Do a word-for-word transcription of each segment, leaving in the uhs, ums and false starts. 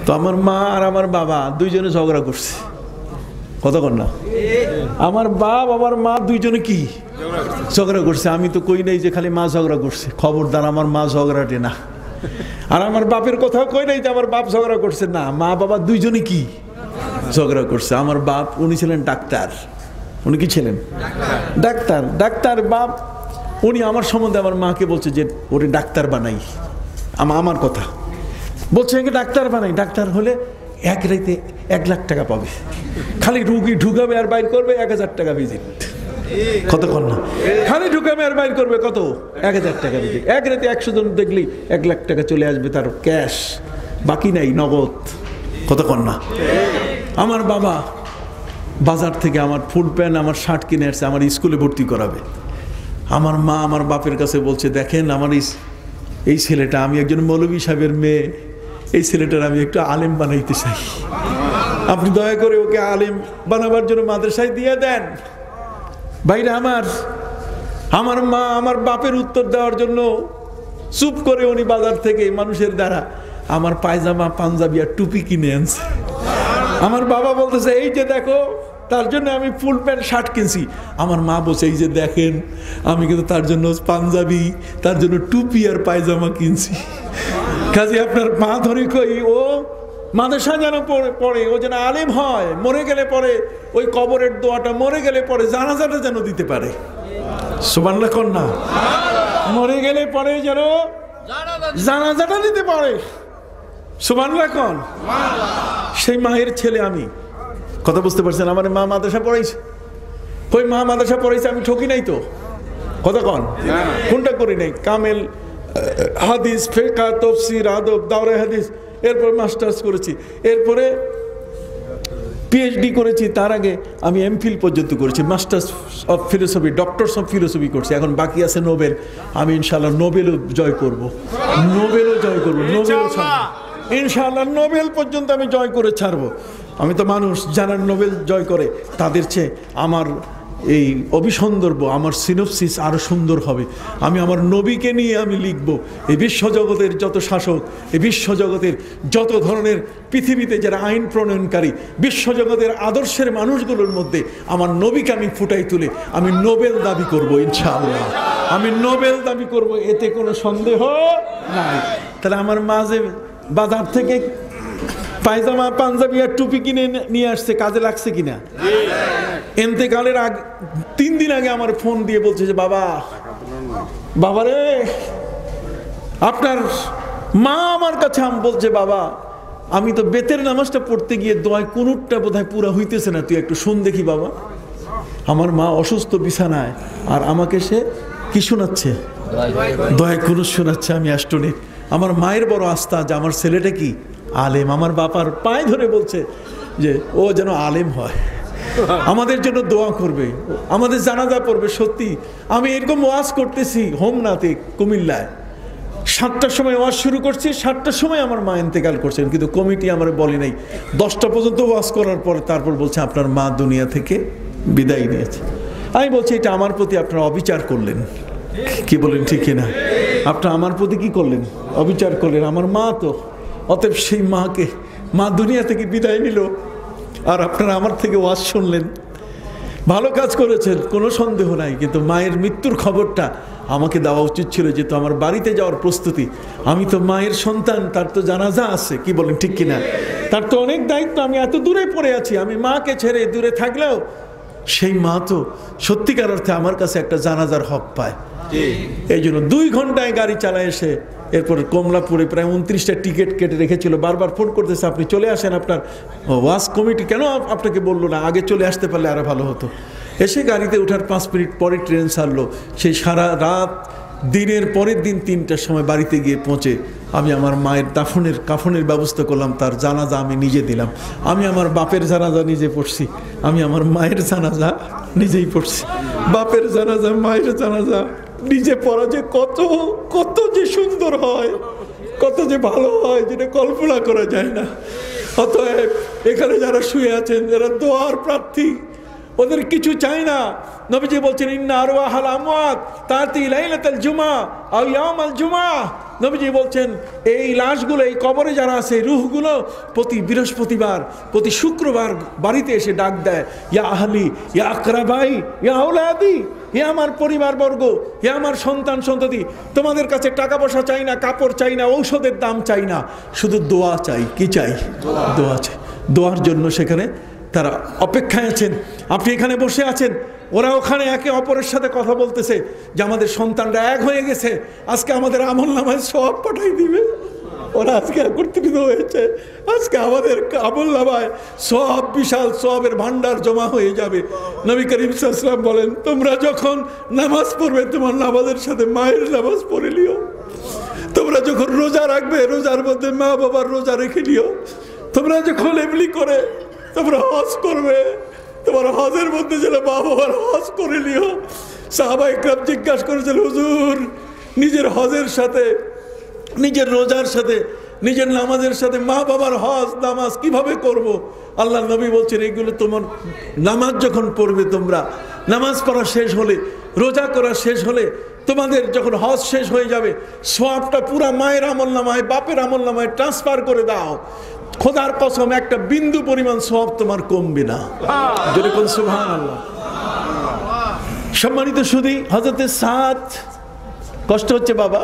তো আমার মা আর আমার বাবা দুইজনে ঝগড়া করছে, কতক্ষণ না আমার বাপ আমার মা দুইজনে কি ঝগড়া করছে। আমি তো কই নাই যে খালি মা ঝগড়া করছে, খবরদার আমার মা ঝগড়াটে না। আর আমার বাপের কথাও কই নাই যে আমার বাপ ঝগড়া করছে, না, মা বাবা দুইজনে কি ঝগড়া করছে। আমার বাপ উনি ছিলেন ডাক্তার, উনি কি ছিলেন ডাক্তার। ডাক্তার বাপ উনি আমার সম্বন্ধে আমার মাকে বলছে যে ওরে ডাক্তার বানাই, আমার কথা বলছে ডাক্তার বানাই, ডাক্তার হলে এক রাইতে এক লাখ টাকা পাবে, খালি রুগী ঢুকাবে আর বাইর করবে এক হাজার টাকা ভিজিট, কতক্ষণ না খালি ঢুকাবে আর বাইর করবে কত এক হাজার টাকা ভিজিট, এক রাতে একশো জন দেখলেই এক লাখ টাকা চলে আসবে তার ক্যাশ, বাকি নাই নগদ, কতক্ষণ না। আমার বাবা বাজার থেকে আমার ফুল প্যান্ট আমার শার্ট কিনে আসছে আমার স্কুলে ভর্তি করাবে। আমার মা আমার বাপের কাছে বলছে দেখেন আমার এই ছেলেটা, আমি একজন মৌলভী সাহেবের মেয়ে, এই ছেলেটার আমি একটু আলেম বানাইতে চাই, আপনি দয়া করে ওকে আলেম বানাবার জন্য মাদ্রাসায় দিয়ে দেন। ভাইরা আমার, আমার মা আমার বাপের উত্তর দেওয়ার জন্য চুপ করে উনি বাজার থেকে মানুষের দ্বারা আমার পায়জামা পাঞ্জাবি আর টুপি কিনে আনছে। আমার বাবা বলতেছে এই যে দেখো, তার জন্য আমি ফুল প্যান্ট শার্ট কিনছি। আমার মা বলছে এই যে দেখেন আমি কিন্তু তার জন্য পাঞ্জাবি, তার জন্য টুপি আর পায়জামা কিনছি। কাজে আপনার মা ধরে কই ও মাদ্রাসা যেন পড়ে, ও যেন আলেম হয়, মরে গেলে পরে ওই কবরের দোয়াটা মরে গেলে পরে জানাজাটা যেন দিতে পারে, সুবহানাল্লাহ কোন না, মরে গেলে পরে যেন জানাজাটা দিতে পারে, সুবহানাল্লাহ কোন। সেই মায়ের ছেলে আমি, কথা বুঝতে পারছেন, আমার মা মাদ্রাসা পড়াইছে, কই মা মাদ্রাসা পড়াইছে আমি ঠকি নাই তো, কথা কন কোনটা করি নাই, কামেল হাদিস ফিকহ তাফসীর আদব দাওরা হাদিস, এরপর মাস্টার্স করেছি, এরপরে পিএইচডি করেছি, তার আগে আমি এমফিল পর্যন্ত করেছি, masters of philosophy, doctors of philosophy করছি, এখন বাকি আছে নোবেল। আমি ইনশাআল্লাহ নোবেলও জয় করব, নোবেলও জয় করব, নোবেলও ইনশাআল্লাহ নোবেল পর্যন্ত আমি জয় করে ছাড়বো। আমি তো মানুষ, যারা নোবেল জয় করে তাদের চেয়ে আমার এই অভিসন্দর্ভ, আমার সিনোপসিস আরো সুন্দর হবে। আমি আমার নবীকে নিয়ে আমি লিখব, এই বিশ্বজগতের যত শাসক, এই বিশ্বজগতের যত ধরনের পৃথিবীতে যারা আইন প্রণয়নকারী, বিশ্বজগতের আদর্শের মানুষগুলোর মধ্যে আমার নবীকে আমি ফুটাই তুলে আমি নোবেল দাবি করব ইনশাআল্লাহ, আমি নোবেল দাবি করব, এতে কোনো সন্দেহ নাই। তাহলে আমার মাঝে বাজার থেকে পায়জামা পাঞ্জাবি আর টুপি কিনে নিয়ে আসছে, কাজে লাগছে কিনা? এতেকালের আগে তিন দিন আগে আমার ফোন দিয়ে বলছে যে বাবা বাবারে আপনার মা আমার কাছে আম বলছে বাবা আমি তো বেতের নামাজটা পড়তে গিয়ে দোয়ায় কুনুতটা বোধহয় পুরা হইতেছে না, তুই একটু শুন দেখি বাবা। আমার মা অসুস্থ বিছানায়, আর আমাকে সে কি শোনাচ্ছে? দোয়ায় কুনুত শোনাচ্ছে। আমি অ্যাস্টনিক। আমার মায়ের বড় আস্থা যে আমার ছেলেটা কি আলেম। আমার বাবার পায়ে ধরে বলছে যে ও যেন আলেম হয়, আমাদের জন্য দোয়া করবে, আমাদের জানাজা পড়বে। সত্যি আমি এরকম ওয়াজ করতেছি হোমনাথে কুমিল্লায়, সাতটার সময় ওয়াজ শুরু করছি, সাতটার সময় আমার মা ইন্তেকাল করছেন, কিন্তু কমিটি আমার বলে নাই। দশটা পর্যন্ত ওয়াজ করার পরে তারপর বলছে আপনার মা দুনিয়া থেকে বিদায় নিয়েছে। আমি বলছি এটা আমার প্রতি আপনারা অবিচার করলেন, কি বলেন ঠিক কিনা? আপনারা আমার প্রতি কি করলেন? অবিচার করলেন। আমার মা তো, অতএব সেই মাকে, মা দুনিয়া থেকে বিদায় নিল আর আপনারা আমার থেকে ওয়াজ শুনলেন। ভালো কাজ করেছেন, কোনো সন্দেহ নাই, কিন্তু মায়ের মৃত্যুর খবরটা আমাকে দেওয়া উচিত ছিল, যেহেতু আমার বাড়িতে যাওয়ার প্রস্তুতি। আমি তো মায়ের সন্তান, তার তো জানাজা আছে, কি বলেন ঠিক কিনা? তার তো অনেক দায়িত্ব। আমি এত দূরে পড়ে আছি, আমি মাকে ছেড়ে দূরে থাকলেও সেই মা তো সত্যিকার অর্থে আমার কাছে একটা জানাজার হক পায়। এই জন্য দুই ঘন্টায় গাড়ি চালায় এসে এরপর কমলাপুরে প্রায় উনত্রিশটা টিকিট কেটে রেখেছিল, বারবার ফোন করতেছে আপনি চলে আসেন, আপনার ওয়াজ কমিটি কেন আপনাকে বললো না, আগে চলে আসতে পারলে আরো ভালো হতো। এসে গাড়িতে ওঠার পাঁচ মিনিট পরে ট্রেন ছাড়লো। সেই সারা রাত দিনের পরের দিন তিনটার সময় বাড়িতে গিয়ে পৌঁছে আমি আমার মায়ের দাফনের কাফনের ব্যবস্থা করলাম, তার জানাজা আমি নিজে দিলাম। আমি আমার বাপের জানাজা নিজে পড়ছি, আমি আমার মায়ের জানাজা নিজেই পড়ছি। বাপের জানাজা মায়ের জানাজা নিজে পড়া যে কত কত যে সুন্দর হয়, কত যে ভালো হয়, যেটা কল্পনা করা যায় না। অতএব এখানে যারা শুয়ে আছেন, যারা দোয়ার প্রার্থী, ওদের কিছু চাই না। নবীজি বলছেন ইন্না আরওয়াহাল আমওয়াত তাতি লাইলাতাল জুমআ আও ইয়াউমাল জুমআ, নবীজি বলছেন এই লাশগুলো এই কবরে যারা আছে রূহগুলো প্রতি বৃহস্পতিবার প্রতি শুক্রবার বাড়িতে এসে ডাক দেয়, ইয়া আহলি ইয়া আকরাবাই ইয়া আওলাদি, হে আমার পরিবারবর্গ, হে আমার সন্তান সন্ততি, তোমাদের কাছে টাকা পয়সা চাই না, কাপড় চাই না, ঔষধের দাম চাই না, শুধু দোয়া চাই। কি চাই? দোয়া চাই। দোয়ার জন্য সেখানে তারা অপেক্ষায় আছেন। আপনি এখানে বসে আছেন, ওরা ওখানে একে অপরের সাথে কথা বলতেছে যে আমাদের সন্তানরা এক হয়ে গেছে, আজকে আমাদের আমল নামায় সব পাঠাই দিবে। ওরা আজকে একত্রিত হয়েছে, আজকে আমাদের আমল নামায় সব বিশাল সবের ভান্ডার জমা হয়ে যাবে। নবী করিম সাল্লাল্লাহু আলাইহি ওয়াসাল্লাম বলেন, তোমরা যখন নামাজ পড়বে তোমার নামাজের সাথে মায়ের নামাজ পড়ে লিও। তোমরা যখন রোজা রাখবে রোজার মধ্যে মা বাবার রোজা রেখে লিও। তোমরা যখন এমনি করে তোমরা হজ করবে তোমার হজের মধ্যে যেন মা বাবার হজ করে লিও। সাহাবা ইকরাম জিজ্ঞাসা করেছিল, হুজুর নিজের হজের সাথে নিজের রোজার সাথে নিজের নামাজের সাথে মা বাবার হজ নামাজ কিভাবে করব? আল্লাহ নবী বলছেন এগুলো তোমার নামাজ যখন পড়বে, তোমরা নামাজ পড়া শেষ হলে রোজা করা শেষ হলে তোমাদের যখন হজ শেষ হয়ে যাবে সওয়াবটা পুরা মায়ের আমল নামায় বাপের আমল নামায় ট্রান্সফার করে দাও। খোদার কসম একটা বিন্দু পরিমাণ সওয়াব তোমার কমবে না। যদি কোন সুবহানাল্লাহ। সম্মানিত সুধী, হযরতে সাদ, কষ্ট হচ্ছে বাবা?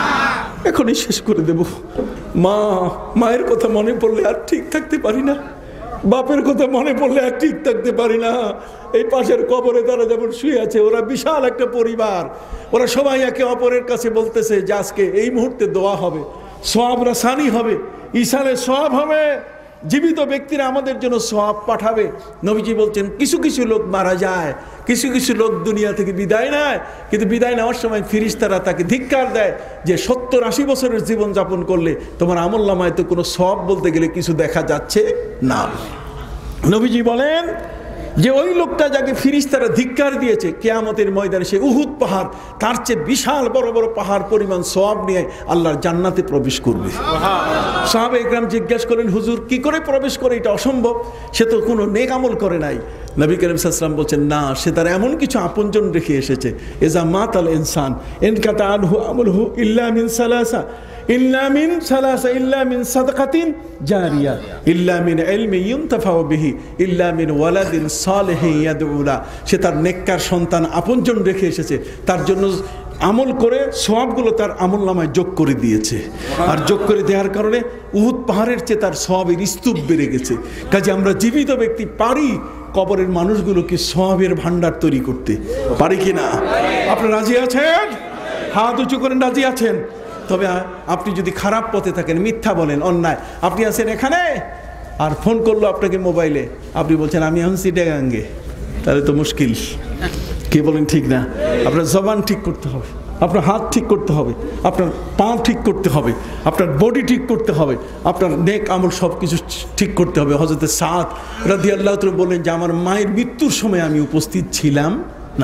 এখনই শেষ করে দেব। মা মায়ের কথা মনে পড়লে আর ঠিক থাকতে পারি না, বাপের কথা মনে পড়লে আর ঠিক থাকতে পারি না। এই পাশের কবরে তারা যেমন শুয়ে আছে, ওরা বিশাল একটা পরিবার, ওরা সবাই একে অপরের কাছে বলতেছে যে আজকে এই মুহূর্তে দোয়া হবে, সওয়াব রাসানি হবে, ইসালে সওয়াব হবে, জীবিত ব্যক্তিরা আমাদের জন্য সওয়াব পাঠাবে। নবীজি বলছেন কিছু কিছু লোক মারা যায়, কিছু কিছু লোক দুনিয়া থেকে বিদায় নেয়, কিন্তু বিদায় নেওয়ার সময় ফেরেশতারা তাকে ধিক্কার দেয় যে সত্তর আশি বছরের জীবন যাপন করলে তোমার আমল নামায় তো কোনো সওয়াব বলতে গেলে কিছু দেখা যাচ্ছে না। নবীজি বলেন যে ওই লোকটা যাকে ফেরেশতারা ধিক্কার দিয়েছে কিয়ামতের ময়দানে সে উহুদ পাহাড় তার চেয়ে বিশাল বড় বড় পাহাড় পরিমাণ সওয়াব নিয়ে আল্লাহর জান্নাতে প্রবেশ করবে। সাহাবা ইকরাম জিজ্ঞাসা করেন, হুজুর কি করে প্রবেশ করে? এটা অসম্ভব, সে তো কোনো নেক আমল করে নাই। নবী করিম সাল্লাল্লাহু আলাইহি ওয়াসাল্লাম বলছেন, না, সে তার এমন কিছু আপনজন রেখে এসেছে। এজা মাতাল ইনসান ইনকাতা আনহু আমলহু ইল্লা মিন সালাসা ইল্লা মিন সালাসা ইল্লা মিন সাদাকাতিন জারিয়া ইল্লা মিন ইলমি ইউনতাফাউ বিহি ইল্লা মিন ওয়ালাদিন সালিহিন ইয়াদউ লা। সে তার নেককার সন্তান আপনজন রেখে এসেছে, তার জন্য আমল করে সওয়াবগুলো তার আমল নামায় যোগ করে দিয়েছে। আর যোগ করে দেওয়ার কারণে উহুদ পাহাড়ের চেয়ে তার সওয়াবের স্তূপ বেড়ে গেছে। কাজে আমরা জীবিত ব্যক্তি পারি কবরের মানুষগুলোকে সওয়াবের ভান্ডার তৈরি করতে পারি কিনা? আপনারা রাজি আছেন? হাত উঁচু করেন, রাজি আছেন? তবে আপনি যদি খারাপ পথে থাকেন, মিথ্যা বলেন, অন্যায়, আপনি আছেন এখানে আর ফোন করলো আপনাকে মোবাইলে, আপনি বলছেন আমি এখন চিটাগাঙ্গে, তাহলে তো মুশকিল। কে বলেন ঠিক না? আপনার জবান ঠিক করতে হবে, আপনার হাত ঠিক করতে হবে, আপনার পা ঠিক করতে হবে, আপনার বডি ঠিক করতে হবে, আপনার নেক আমল সব কিছু ঠিক করতে হবে। হযরতে সাদ রাদিয়াল্লাহু তাআলা বলেন যে আমার মায়ের মৃত্যুর সময় আমি উপস্থিত ছিলাম না,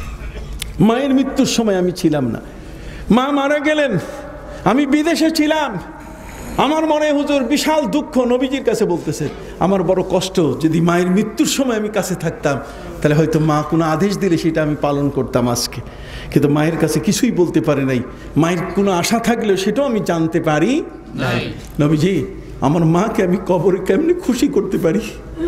মায়ের মৃত্যুর সময় আমি ছিলাম না, মা মারা গেলেন, আমি বিদেশে ছিলাম, আমার মনে হুজুর বিশাল দুঃখ। নবীজির কাছে বলতেছে আমার বড় কষ্ট, যদি মায়ের মৃত্যুর সময় আমি কাছে থাকতাম তাহলে হয়তো মা কোনো আদেশ দিলে সেটা আমি পালন করতাম আজকে, কিন্তু মায়ের কাছে কিছুই বলতে পারে নাই। মায়ের কোনো আশা থাকলেও সেটাও আমি জানতে পারি নাই। নবীজি আমার মাকে আমি কবরে কেমনি খুশি করতে পারি?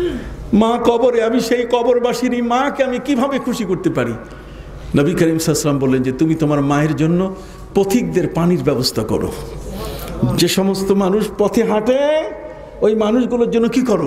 মা কবরে, আমি সেই কবরবাসীর মাকে আমি কিভাবে খুশি করতে পারি? নবী করিম সাল্লাল্লাহু আলাইহি ওয়াসাল্লাম বললেন যে তুমি তোমার মায়ের জন্য পথিকদের পানির ব্যবস্থা করো। যে সমস্ত মানুষ পথে হাঁটে ওই মানুষগুলোর জন্য কি করো?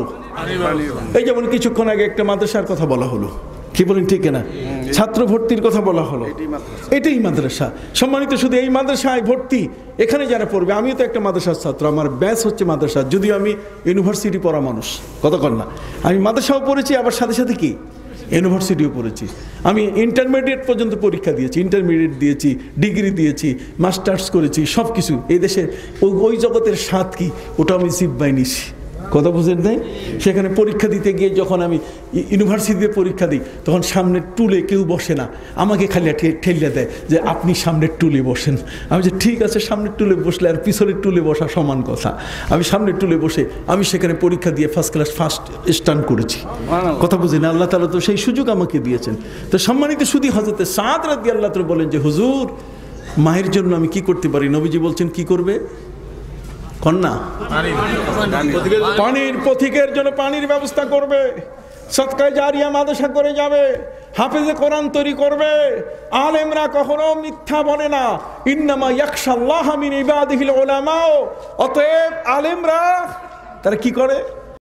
এই যেমন কিছুক্ষণ আগে একটা মাদ্রাসার কথা বলা হলো, কি বলেন ঠিক না? ছাত্র ভর্তির কথা বলা হলো, এটাই মাদ্রাসা। সম্মানিত শুধু এই মাদ্রাসায় ভর্তি, এখানে যারা পড়বে, আমিও তো একটা মাদ্রাসার ছাত্র, আমার ব্যাচ হচ্ছে মাদ্রাসা, যদিও আমি ইউনিভার্সিটি পড়া মানুষ, কতক্ষণ না আমি মাদ্রাসাও পড়েছি, আবার সাথে সাথে কি ইউনিভার্সিটিও পড়েছি। আমি ইন্টারমিডিয়েট পর্যন্ত পরীক্ষা দিয়েছি, ইন্টারমিডিয়েট দিয়েছি, ডিগ্রি দিয়েছি, মাস্টার্স করেছি, সব কিছু। এই দেশের ওই ওই জগতের স্বাদ কি ওটা আমি জিব্বাই নিছি, কথা বুঝেন নাই? সেখানে পরীক্ষা দিতে গিয়ে যখন আমি ইউনিভার্সিটিতে পরীক্ষা দিই তখন সামনের টুলে কেউ বসে না, আমাকে খালি ঠেলিয়ে দেয় যে আপনি সামনের টুলে বসেন। আমি যে ঠিক আছে, সামনের টুলে বসলে আর পিছনের টুলে বসা সমান কথা। আমি সামনের টুলে বসে আমি সেখানে পরীক্ষা দিয়ে ফার্স্ট ক্লাস ফার্স্ট স্টান্ট করেছি, কথা বুঝি না? আল্লাহ তাআলা তো সেই সুযোগ আমাকে দিয়েছেন। তো সম্মানিত শুধু হযরতে সাদ রাদিয়াল্লাহু তাআলা বলেন যে হুজুর মায়ের জন্য আমি কি করতে পারি? নবীজি বলছেন কি করবে? কন্যা পানির পথিকের জন্য পানির ব্যবস্থা করবে, সদকায়ে জারিয়া মাদ্রাসা করে যাবে, হাফেজে কোরআন তৈরি করবে। আলেমরা কখনো মিথ্যা বলে না, ইন্নামা ইয়াখশাল্লাহ মিন ইবাদিহিল উলামা। অতএব আলেমরা তারা কি করে?